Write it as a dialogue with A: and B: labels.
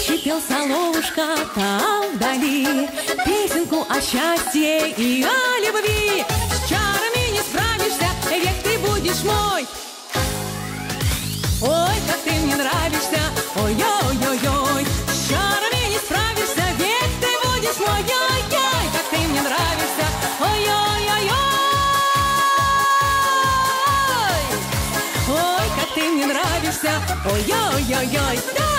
A: Ночью пел соловушка там вдали песенку о счастье и о любви. С чарами не справишься, век ты будешь мой. Ой, как ты мне нравишься, ой-ой-ой-ой. С чарами не справишься, век ты будешь мой. Ой-ой, как ты мне нравишься, ой-ой-ой-ой. Ой, как ты мне нравишься, ой-ой-ой-ой.